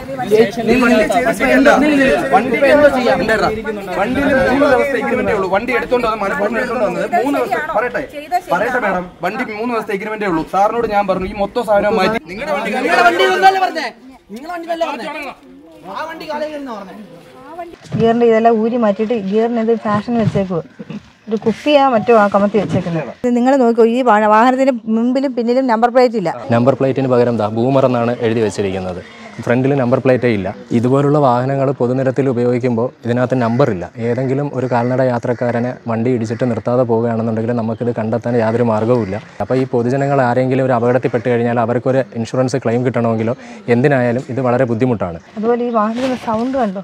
വണ്ടി എടുത്തോണ്ട് പറയട്ടെ മാഡം, വണ്ടി 3 ദിവസത്തെ എഗ്രിമെന്റേ ഉള്ളൂ. സാറിനോട് ഞാൻ പറഞ്ഞു ഈ മൊത്തം സാധനം മാറ്റി ഗിയറിന്റെ ഇതെല്ലാം ഊരി മാറ്റിയിട്ട് ഗിയറിന് ഇത് ഫാഷൻ വെച്ചേക്കുക. ഒരു കുപ്പിയാ മറ്റോ ആ കമത്തി വെച്ചേക്കുന്നത്. നിങ്ങൾ നോക്കൂ, ഈ വാഹനത്തിന് മുമ്പിലും പിന്നിലും നമ്പർ പ്ലേറ്റ് ഇല്ല. നമ്പർ പ്ലേറ്റിന് പകരം ബൂമർ എന്നാണ് എഴുതി വെച്ചിരിക്കുന്നത്. ഫ്രണ്ടിൽ നമ്പർ പ്ലേറ്റേ ഇല്ല. ഇതുപോലുള്ള വാഹനങ്ങൾ പൊതുനിരത്തിൽ ഉപയോഗിക്കുമ്പോൾ ഇതിനകത്ത് നമ്പറില്ല. ഏതെങ്കിലും ഒരു കാൽനട യാത്രക്കാരനെ വണ്ടി ഇടിച്ചിട്ട് നിർത്താതെ പോവുകയാണെന്നുണ്ടെങ്കിൽ നമുക്കിത് കണ്ടെത്താൻ യാതൊരു മാർഗ്ഗവുമില്ല. അപ്പോൾ ഈ പൊതുജനങ്ങൾ ആരെങ്കിലും ഒരു അപകടത്തിൽപ്പെട്ട് കഴിഞ്ഞാൽ അവർക്കൊരു ഇൻഷുറൻസ് ക്ലെയിം കിട്ടണമെങ്കിലോ എന്തിനായാലും ഇത് വളരെ ബുദ്ധിമുട്ടാണ്. അതുപോലെ ഈ വാഹനത്തിന് സൗണ്ട് കണ്ടോ?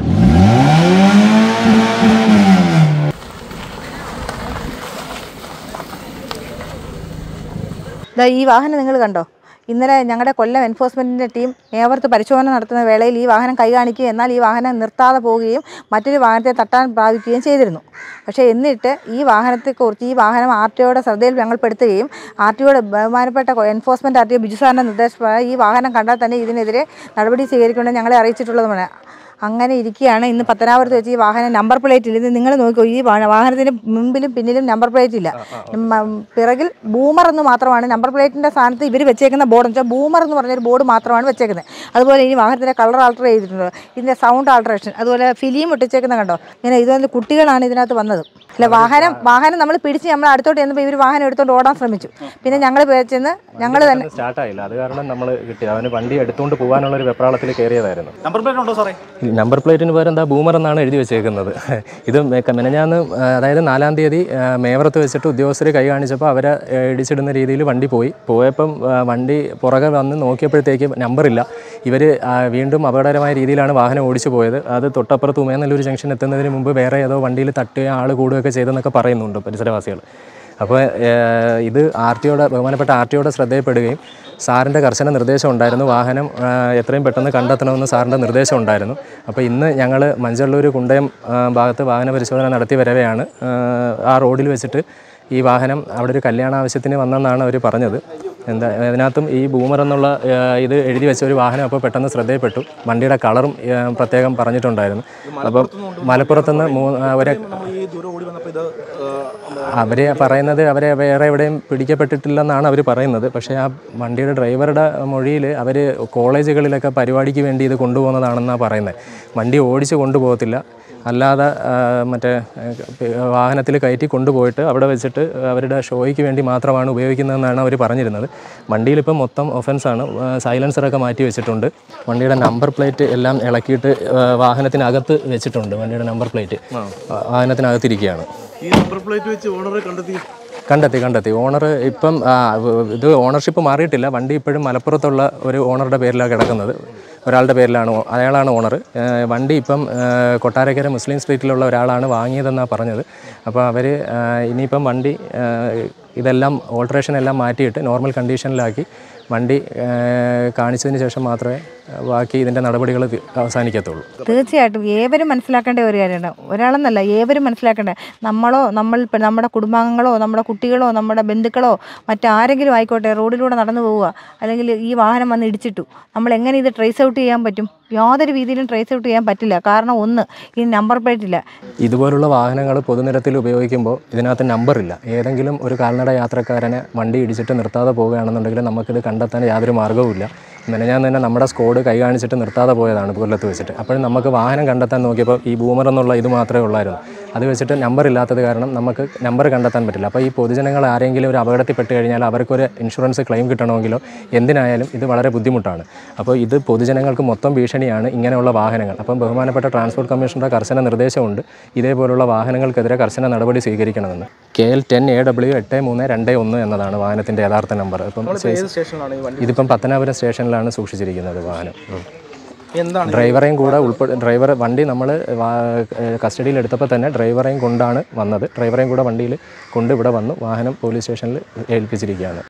ഈ വാഹനം നിങ്ങൾ കണ്ടോ? ഇന്നലെ ഞങ്ങളുടെ കൊല്ലം എൻഫോഴ്സ്മെൻറ്റിൻ്റെ ടീം ഏവർത്ത് പരിശോധന നടത്തുന്ന വേളയിൽ ഈ വാഹനം കൈ കാണിക്കുകയും എന്നാൽ ഈ വാഹനം നിർത്താതെ പോവുകയും മറ്റൊരു വാഹനത്തെ തട്ടാൻ പ്രാപിക്കുകയും ചെയ്തിരുന്നു. പക്ഷേ എന്നിട്ട് ഈ വാഹനത്തെക്കുറിച്ച് ഈ വാഹനം RTOയുടെ ശ്രദ്ധയിൽ ഞങ്ങൾ പെടുത്തുകയും RTOയുടെ ബഹുമാനപ്പെട്ട എൻഫോഴ്സ്മെൻറ്റ് RTO ബിജു സാറിൻ്റെ നിർദ്ദേശപ്രകാരം ഈ വാഹനം കണ്ടാൽ തന്നെ ഇതിനെതിരെ നടപടി സ്വീകരിക്കണമെന്ന് ഞങ്ങളെ അറിയിച്ചിട്ടുള്ളതുമാണ്. അങ്ങനെ ഇരിക്കുകയാണ് ഇന്ന് പത്തനാപുരത്ത് വെച്ച് ഈ വാഹനം നമ്പർ പ്ലേറ്റ് ഇല്ല. ഇത് നിങ്ങൾ നോക്കൂ, ഈ വാഹനത്തിന് മുമ്പിലും പിന്നിലും നമ്പർ പ്ലേറ്റ് ഇല്ല. പിറകിൽ ബൂമർ എന്ന് മാത്രമാണ് നമ്പർ പ്ലേറ്റിൻ്റെ സ്ഥാനത്ത് ഇവർ വെച്ചേക്കുന്ന ബോർഡ് എന്ന് വെച്ചാൽ ബൂമർ എന്ന് പറഞ്ഞൊരു ബോർഡ് മാത്രമാണ് വെച്ചേക്കുന്നത്. അതുപോലെ ഈ വാഹനത്തിൻ്റെ കളർ ആൾട്ടർ ചെയ്തിട്ടുണ്ട്, ഇതിൻ്റെ സൗണ്ട് ആൾട്ടറേഷൻ, അതുപോലെ ഫിലിം ഒട്ടിച്ചേക്കുന്ന കണ്ടോ? ഇങ്ങനെ ഇതുപോലെ കുട്ടികളാണ് ഇതിനകത്ത് വന്നത്. അല്ല, വാഹനം നമ്മൾ പിടിച്ച് നമ്മൾ അടുത്തോട്ട് ചെന്നപ്പോൾ ഇവർ വാഹനം എടുത്തുകൊണ്ട് ഓടാൻ ശ്രമിച്ചു. പിന്നെ ഞങ്ങൾ ചെന്ന് ഞങ്ങൾ തന്നെ സ്റ്റാർട്ടായില്ല. അത് കാരണം നമ്മൾ കിട്ടി അവന് വണ്ടി എടുത്തുകൊണ്ട് പോകാനുള്ള ഒരു വെപ്രാളത്തിൽ കയറിയതായിരുന്നു. നമ്പർ പ്ലേറ്റിന് പകരം ബൂമർ എന്നാണ് എഴുതി വെച്ചേക്കുന്നത്. ഇത് മെനഞ്ഞാന്ന്, അതായത് 4-ാം തീയതി മേവറത്ത് വെച്ചിട്ട് ഉദ്യോഗസ്ഥർ കൈ കാണിച്ചപ്പോൾ അവരെ ഇടിച്ചിടുന്ന രീതിയിൽ വണ്ടി പോയപ്പം വണ്ടി പുറകെ വന്ന് നോക്കിയപ്പോഴത്തേക്ക് നമ്പറില്ല. ഇവർ വീണ്ടും അപകടകരമായ രീതിയിലാണ് വാഹനം ഓടിച്ചു പോയത്. അത് തൊട്ടപ്പുറത്ത് ഉമയനല്ലൂർ ജംഗ്ഷൻ എത്തുന്നതിന് മുമ്പ് വേറെ ഏതോ വണ്ടിയിൽ തട്ടുകയോ ആൾ കൂടുകയൊക്കെ ചെയ്തെന്നൊക്കെ പറയുന്നുണ്ട് പരിസരവാസികൾ. അപ്പോൾ ഇത് ബഹുമാനപ്പെട്ട RTOയുടെ ശ്രദ്ധയിൽപ്പെടുകയും സാറിൻ്റെ കർശന നിർദ്ദേശം ഉണ്ടായിരുന്നു. വാഹനം എത്രയും പെട്ടെന്ന് കണ്ടെത്തണമെന്ന് സാറിൻ്റെ നിർദ്ദേശം ഉണ്ടായിരുന്നു. അപ്പോൾ ഇന്ന് ഞങ്ങൾ മഞ്ചള്ളൂർ കുണ്ടയം ഭാഗത്ത് വാഹന പരിശോധന നടത്തി വരവെയാണ് ആ റോഡിൽ വെച്ചിട്ട് ഈ വാഹനം അവിടെ ഒരു കല്യാണ ആവശ്യത്തിന് വന്നെന്നാണ് അവർ പറഞ്ഞത്. അതിനകത്തും ഈ ബൂമർ എന്നുള്ള ഇത് എഴുതി വെച്ച ഒരു വാഹനം അപ്പോൾ പെട്ടെന്ന് ശ്രദ്ധയിൽപ്പെട്ടു. വണ്ടിയുടെ കളറും പ്രത്യേകം പറഞ്ഞിട്ടുണ്ടായിരുന്നു. അപ്പം മലപ്പുറത്തുനിന്ന് അവരെ പറയുന്നത് അവരെ വേറെ എവിടെയും പിടിക്കപ്പെട്ടിട്ടില്ലെന്നാണ് അവർ പറയുന്നത്. പക്ഷേ ആ വണ്ടിയുടെ ഡ്രൈവറുടെ മൊഴിയിൽ അവർ കോളേജുകളിലൊക്കെ പരിപാടിക്ക് വേണ്ടി ഇത് കൊണ്ടുപോകുന്നതാണെന്നാണ് പറയുന്നത്. വണ്ടി ഓടിച്ച് കൊണ്ടുപോകത്തില്ല, അല്ലാതെ മറ്റേ വാഹനത്തിൽ കയറ്റി കൊണ്ടുപോയിട്ട് അവിടെ വെച്ചിട്ട് അവരുടെ ഷോയ്ക്ക് വേണ്ടി മാത്രമാണ് ഉപയോഗിക്കുന്നതെന്നാണ് അവർ പറഞ്ഞിരുന്നത്. വണ്ടിയിലിപ്പം മൊത്തം ഒഫൻസാണ്. സൈലൻസറൊക്കെ മാറ്റി വെച്ചിട്ടുണ്ട്. വണ്ടിയുടെ നമ്പർ പ്ലേറ്റ് എല്ലാം ഇളക്കിയിട്ട് വാഹനത്തിനകത്ത് വെച്ചിട്ടുണ്ട്. വണ്ടിയുടെ നമ്പർ പ്ലേറ്റ് വാഹനത്തിനകത്തിരിക്കുകയാണ്. ഈ നമ്പർ പ്ലേറ്റ് വെച്ച് ഓണറെ കണ്ടെത്തി. ഓണർ ഇപ്പം ഇത് ഓണർഷിപ്പ് മാറിയിട്ടില്ല. വണ്ടി ഇപ്പോഴും മലപ്പുറത്തുള്ള ഒരു ഓണറുടെ പേരിലാണ് കിടക്കുന്നത്. ഒരാളുടെ പേരിലാണ്, അയാളാണ് ഓണർ. വണ്ടി ഇപ്പം കൊട്ടാരക്കര മുസ്ലിം സ്ട്രീറ്റിലുള്ള ഒരാളാണ് വാങ്ങിയതെന്നാണ് പറഞ്ഞത്. അപ്പോൾ അവർ ഇനിയിപ്പം വണ്ടി ഇതെല്ലാം ഓൾട്ടറേഷൻ എല്ലാം മാറ്റിയിട്ട് നോർമൽ കണ്ടീഷനിലാക്കി വണ്ടി കാണിച്ചതിന് ശേഷം മാത്രമേ ബാക്കി ഇതിൻ്റെ നടപടികൾ അവസാനിക്കത്തുള്ളൂ. തീർച്ചയായിട്ടും ഏവരും മനസ്സിലാക്കേണ്ട ഒരു കാര്യമാണ്. ഒരാളെന്നല്ല, ഏവരും മനസ്സിലാക്കേണ്ട. നമ്മുടെ കുടുംബാംഗങ്ങളോ നമ്മുടെ കുട്ടികളോ നമ്മുടെ ബന്ധുക്കളോ മറ്റാരെങ്കിലും ആയിക്കോട്ടെ, റോഡിലൂടെ നടന്നു പോവുക, അല്ലെങ്കിൽ ഈ വാഹനം വന്ന് ഇടിച്ചിട്ടു, നമ്മൾ എങ്ങനെ ഇത് ട്രേസ് ഔട്ട് ചെയ്യാൻ പറ്റും? യാതൊരു രീതിയിലും ട്രേസ് ഔട്ട് ചെയ്യാൻ പറ്റില്ല. കാരണം ഒന്ന്, ഈ നമ്പർ പ്ലേറ്റ് ഇല്ല. ഇതുപോലുള്ള വാഹനങ്ങൾ പൊതുനിരത്തിൽ ഉപയോഗിക്കുമ്പോൾ ഇതിനകത്ത് നമ്പറില്ല. ഏതെങ്കിലും ഒരു കാൽനട യാത്രക്കാരനെ വണ്ടി ഇടിച്ചിട്ട് നിർത്താതെ പോവുകയാണെന്നുണ്ടെങ്കിൽ നമുക്കിത് കണ്ടെത്താൻ യാതൊരു മാർഗ്ഗവുമില്ല. മെനഞ്ഞാന്ന് തന്നെ നമ്മുടെ സ്ക്വാഡ് കൈ കാണിച്ചിട്ട് നിർത്താതെ പോയതാണ് കൊല്ലത്ത് വെച്ചിട്ട്. അപ്പോഴും നമുക്ക് വാഹനം കണ്ടെത്താൻ നോക്കിയപ്പോൾ ഈ ബൂമർ എന്നുള്ള ഇത് മാത്രമേ ഉള്ളായിരുന്നു. അത് വെച്ചിട്ട് നമ്പർ ഇല്ലാത്തത് കാരണം നമുക്ക് നമ്പർ കണ്ടെത്താൻ പറ്റില്ല. അപ്പോൾ ഈ പൊതുജനങ്ങൾ ആരെങ്കിലും ഒരു അപകടത്തിൽപ്പെട്ട് കഴിഞ്ഞാൽ അവർക്കൊരു ഇൻഷുറൻസ് ക്ലെയിം കിട്ടണമെങ്കിലോ എന്തിനായാലും ഇത് വളരെ ബുദ്ധിമുട്ടാണ്. അപ്പോൾ ഇത് പൊതുജനങ്ങൾക്ക് മൊത്തം ഭീഷണിയാണ് ഇങ്ങനെയുള്ള വാഹനങ്ങൾ. അപ്പം ബഹുമാനപ്പെട്ട ട്രാൻസ്പോർട്ട് കമ്മീഷണറുടെ കർശന നിർദ്ദേശമുണ്ട് ഇതേപോലുള്ള വാഹനങ്ങൾക്കെതിരെ കർശന നടപടി സ്വീകരിക്കണമെന്ന്. KL 10AW 8321 എന്നതാണ് വാഹനത്തിൻ്റെ യഥാർത്ഥ നമ്പർ. ഇപ്പം ഇതിപ്പം പത്തനാപുരം സ്റ്റേഷനിലാണ് സൂക്ഷിച്ചിരിക്കുന്നത് വാഹനം. ഡ്രൈവറേയും കൂടെ വണ്ടി നമ്മൾ കസ്റ്റഡിയിൽ എടുത്തപ്പോൾ തന്നെ ഡ്രൈവറേയും കൊണ്ടാണ് വന്നത്. ഡ്രൈവറേയും കൂടെ വണ്ടിയിൽ കൊണ്ട് ഇവിടെ വന്നു വാഹനം പോലീസ് സ്റ്റേഷനിൽ ഏൽപ്പിച്ചിരിക്കുകയാണ്.